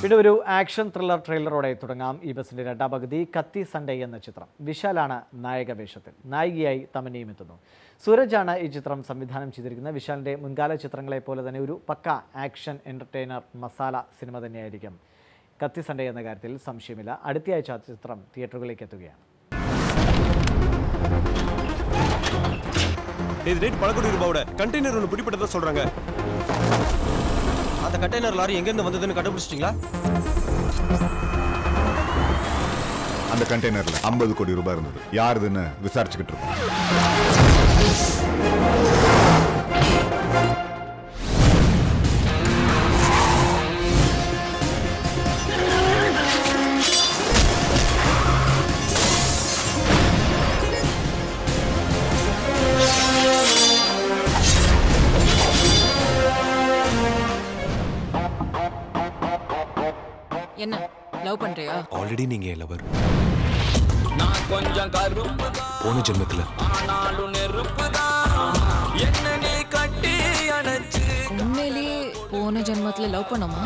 പിന്നെ ഒരു action thriller ട്രെയിലറോടെ തുടങ്ങാം ഈ ബസിന്റെ രണ്ടാം പകുതി. കത്തി സൺഡേ എന്ന ചിത്രം. വിശാലാണ് നായക വേഷത്തിൽ, നായികയായി തമന്നയും എത്തുന്നു. സൂരജാണ് ഈ ചിത്രം സംവിധാനം ചെയ്തിരിക്കുന്നത്. വിശാലിന്റെ മുൻകാല ചിത്രങ്ങളെ പോലെ തന്നെ ഒരു pakka action entertainer masala cinema തന്നെയായിരിക്കും കത്തി സൺഡേ എന്ന കാര്യത്തിൽ സംശയമില്ല. അടുത്തയാഴ്ച ചിത്രം തിയേറ്ററുകളിലേക്ക് എത്തുകയാണ്. கண்டெய்னர் ஒன்று பிடிப்பட்டதா சொல்றாங்க. அந்த கண்டெய்னர் லாரி எங்க இருந்து வந்ததுன்னு கண்டுபிடிச்சிட்டீங்களா? அந்த கண்டெய்னர்ல 50 கோடி ரூபாய் இருந்தது. யாருதுன்னு விசாரிச்சுக்கிட்டு இருக்கோம். என்ன லவ் பண்றியா? ஆல்ரெடி நீங்க லவர். நான் கொஞ்சம் கருப்புதா போன ஜென்மத்துல ஆனாலும் நெருப்புதா என்ன நீ கட்டி அணைச்சு. உண்மையிலேயே போன ஜென்மத்துல லவ் பண்ணோமா?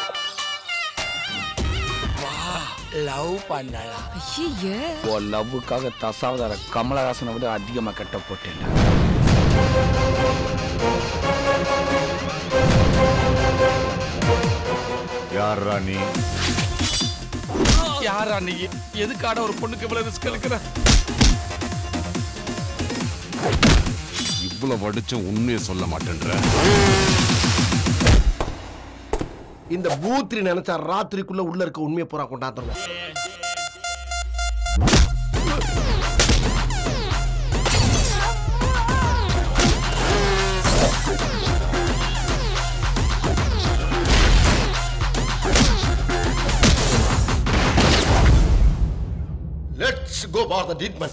வா லவ் பண்ணலாம். ஐயே ஓ லவ்வுக்காக தசாவதார கமலஹாசனை விட அதிகமா கட்ட போட்டேன். யாரா நீ? யாரா நீ? எதுக்கான ஒரு பொண்ணுக்கு இவ்வளவு ரிஸ்க் எடுக்கிற? இவ்வளவு வடிச்சும் உண்மையை சொல்ல மாட்டேன்ற. இந்த பூத்ரி நினைச்சா ராத்திரிக்குள்ள உள்ள இருக்க உண்மையை பூரா கொண்டாந்துருவோம். Let's go for the treatment.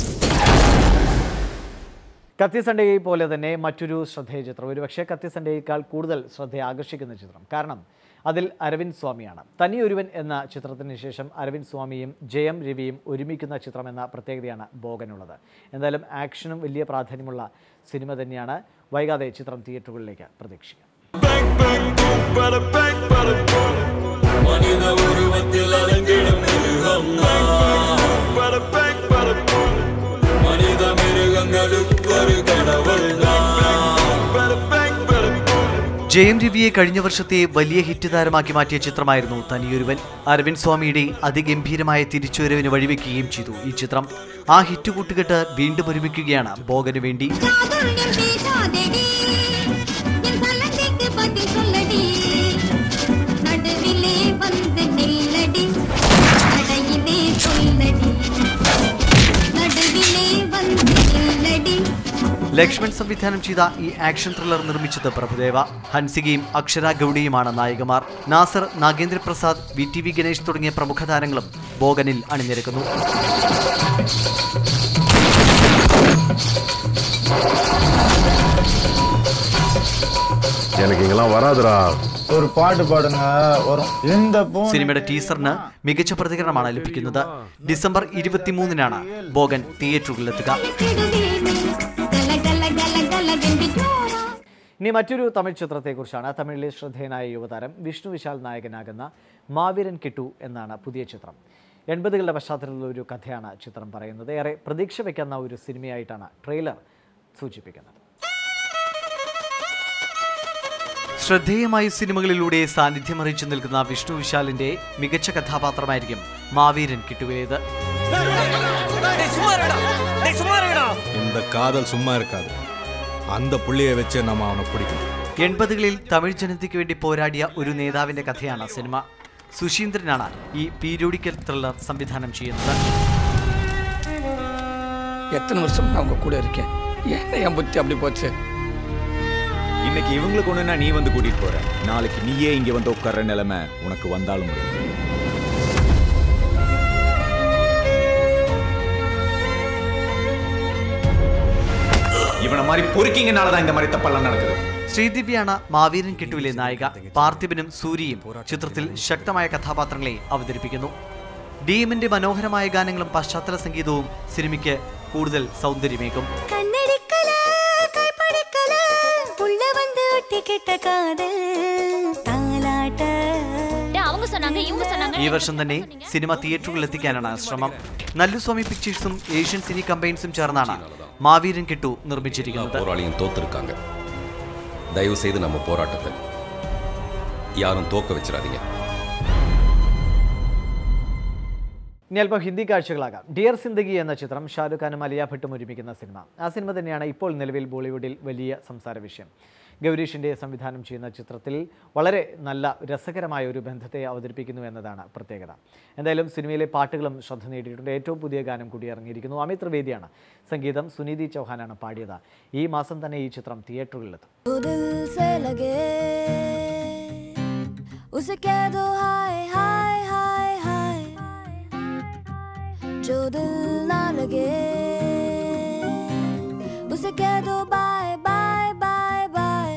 കത്തി സൺഡേയെ പോലെ തന്നെ മറ്റൊരു ശ്രദ്ധേയ ചിത്രം, ഒരുപക്ഷെ കത്തി സൺഡേയേക്കാൾ കൂടുതൽ ശ്രദ്ധ ആകർഷിക്കുന്ന ചിത്രം. കാരണം അതിൽ അരവിന്ദ് സ്വാമിയാണ്. തനിയൊരുവൻ എന്ന ചിത്രത്തിന് ശേഷം അരവിന്ദ് സ്വാമിയും ജയം രവിയും ഒരുമിക്കുന്ന ചിത്രം എന്ന പ്രത്യേകതയാണ് ബോഗനുള്ളത്. എന്തായാലും ആക്ഷനും വലിയ പ്രാധാന്യമുള്ള സിനിമ തന്നെയാണ്. വൈകാതെ ചിത്രം തിയേറ്ററുകളിലേക്ക് പ്രതീക്ഷിക്കാം. ജയം രവിയെ കഴിഞ്ഞ വർഷത്തെ വലിയ ഹിറ്റ് താരമാക്കി മാറ്റിയ ചിത്രമായിരുന്നു തനിയൊരുവൻ. അരവിന്ദ് സ്വാമിയുടെ അതിഗംഭീരമായ തിരിച്ചുവരവിന് വഴിവെക്കുകയും ചെയ്തു ഈ ചിത്രം. ആ ഹിറ്റ് കൂട്ടുകെട്ട് വീണ്ടും ഒരുമിക്കുകയാണ് ബോഗന് വേണ്ടി. ലക്ഷ്മൺ സംവിധാനം ചെയ്ത ഈ ആക്ഷൻ ത്രില്ലർ നിർമ്മിച്ചത് പ്രഭുദേവ. ഹൻസികയും അക്ഷര ഗൗഡിയുമാണ് നായികമാർ. നാസർ, നാഗേന്ദ്രപ്രസാദ്, VTV ഗണേഷ് തുടങ്ങിയ പ്രമുഖ താരങ്ങളും ബോഗനിൽ അണിനിരക്കുന്നു. ഒരു പാട്ട് പാടുന്ന സിനിമയുടെ ടീസറിന് മികച്ച പ്രതികരണമാണ് ലഭിക്കുന്നത്. ഡിസംബർ 23-നാണ് ബോഗൻ തിയേറ്ററുകളിലെത്തുക. ഇനി മറ്റൊരു തമിഴ് ചിത്രത്തെക്കുറിച്ചാണ്. തമിഴിലെ ശ്രദ്ധേയനായ യുവതാരം വിഷ്ണു വിശാൽ നായകനാകുന്ന മാവീരൻ കിട്ടു എന്നാണ് പുതിയ ചിത്രം. 80കളുടെ പശ്ചാത്തലത്തിലുള്ള ഒരു കഥയാണ് ചിത്രം പറയുന്നത്. ഏറെ പ്രതീക്ഷ വയ്ക്കുന്ന ഒരു സിനിമയായിട്ടാണ് ട്രെയിലർ സൂചിപ്പിക്കുന്നത്. ശ്രദ്ധേയമായ സിനിമകളിലൂടെ സാന്നിധ്യമറിയിച്ചു നിൽക്കുന്ന വിഷ്ണു വിശാലിന്റെ മികച്ച കഥാപാത്രമായിരിക്കും മാവീരൻ കിട്ടുവിലേത്. இந்த காதல் சும்மா இருக்காது. அந்த புள்ളിയെ വെച്ച് നാം അവനെ പിടിക്കും. 80കളിൽ തമിഴ് ജനതയ്ക്ക് വേണ്ടി പോരാടിയ ഒരു നേതാവിന്റെ കഥയാണ് സിനിമ. സുശീന്ദ്രനാണ് ഈ പീരിയോഡിക്കൽ ത്രില്ലർ സംവിധാനം ചെയ്യുന്നത്. எத்தனை வருஷம் நான் உங்க கூட இருக்கேன். என்ன என் புத்தி அப்படி போச்சு? இன்னைக்கு இவங்களை கொண்டுனா நீ வந்து கூட்டிட்டு போற. நாளைக்கு நீயே இங்க வந்து உட்கார்ற நிலைமை உனக்கு வந்தாலும் இவனை மாதிரி பொறுக்கிங்கனாலதான் இந்த மாதிரி தப்பெல்லாம் நடக்குது. ശ്രീദിവ്യയാണ് മാവീരൻ കിട്ടുവിലെ നായിക. പാർത്ഥിബനും സൂര്യയും ചിത്രത്തിൽ ശക്തമായ കഥാപാത്രങ്ങളെ അവതരിപ്പിക്കുന്നു. DMന്റെ മനോഹരമായ ഗാനങ്ങളും പശ്ചാത്തല സംഗീതവും സിനിമയ്ക്ക് കൂടുതൽ സൗന്ദര്യമേകും. ഈ വർഷം തന്നെ സിനിമ തിയേറ്ററുകളിൽ എത്തിക്കാനാണ് ശ്രമം. നല്ലുസ്വാമി പിക്ചേഴ്സും ഏഷ്യൻ സിനി കമ്പൈൻസും ചേർന്നാണ് മാവീരൻ കിട്ടു നിർമ്മിച്ചിരിക്കുന്നത്. போராளியும் தோத்துருக்காங்க. தயவு செய்து நம்ம போராட்டத்தை யாரும் தோக்க வச்சிடாதீங்க. ഇനി അല്പം ഹിന്ദി കാഴ്ചകളാകാം. ഡിയർ സിന്ദഗി എന്ന ചിത്രം ഷാരൂഖ് ഖാനും അലിയ ഭട്ടും ഒരുമിക്കുന്ന സിനിമ. ആ സിനിമ തന്നെയാണ് ഇപ്പോൾ നിലവിൽ ബോളിവുഡിൽ വലിയ സംസാര വിഷയം. ഗൗരീഷിൻ്റെ സംവിധാനം ചെയ്യുന്ന ചിത്രത്തിൽ വളരെ നല്ല രസകരമായ ഒരു ബന്ധത്തെ അവതരിപ്പിക്കുന്നു എന്നതാണ് പ്രത്യേകത. എന്തായാലും സിനിമയിലെ പാട്ടുകളും ശ്രദ്ധ നേടിയിട്ടുണ്ട്. ഏറ്റവും പുതിയ ഗാനം കൂടി ഇറങ്ങിയിരിക്കുന്നു. അമിത് ത്രിവേദിയാണ് സംഗീതം, സുനിധി ചൗഹാനാണ് പാടിയത്. ഈ മാസം തന്നെ ഈ ചിത്രം തിയേറ്ററുകളിലെത്തും. जो दिल ना लगे उसे कह दो बाय बाय बाय बाय.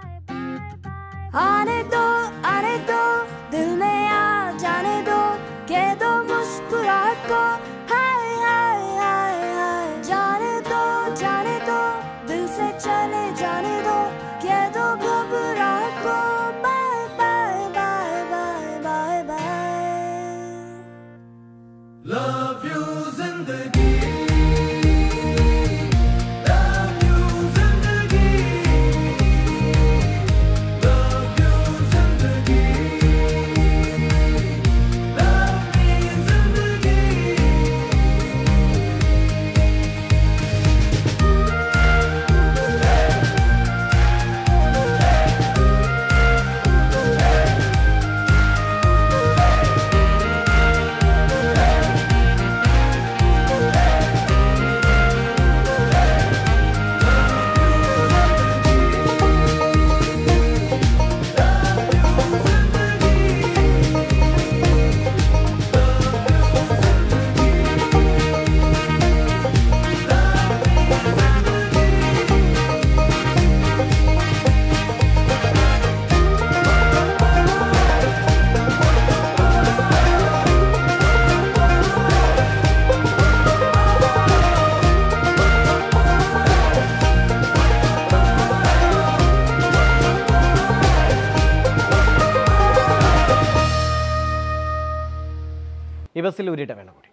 आने दो दिल में आ जाने दो, कह दो मुस्कुराहट को हाय हाय हाय हाय. जाने दो दिल से चले जाने दो, कह दो घबराहट को bye bye bye bye bye bye. Love you zindagi, love you zindagi, love you zindagi, love me zindagi. ഈ ബസ്സിൽ ഊരിയിട്ട വേണം കൂടി.